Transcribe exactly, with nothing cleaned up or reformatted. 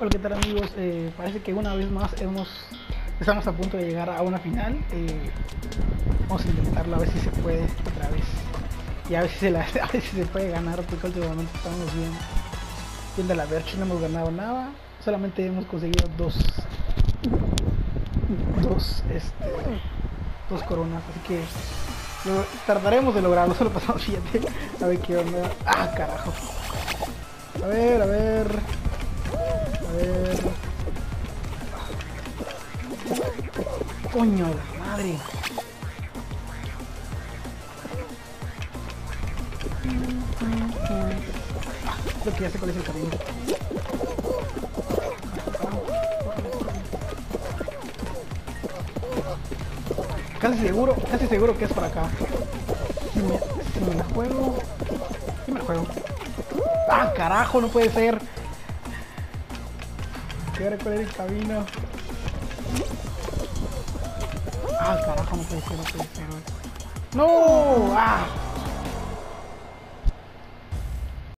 Hola, ¿qué tal amigos? Eh, parece que una vez más hemos estamos a punto de llegar a una final. Eh, vamos a intentarlo a ver si se puede otra vez. Y a ver si se, la, a ver si se puede ganar, porque últimamente estamos bien. Viendo la Verge, no hemos ganado nada. Solamente hemos conseguido dos. Dos, este. Dos coronas. Así que lo, tardaremos de lograrlo. Solo pasamos siete. A ver qué onda. Ah, carajo. A ver, a ver. A ver. Coño de la madre. Ah, creo que ya sé cuál es el camino. Casi seguro, casi seguro que es por acá. Si me, si me la juego. Si me la juego. Ah, carajo, no puede ser. ¿Y ahora cuál es el camino? Ah, carajo, no puede ser, no puede ser. ¡No! ¡Ah!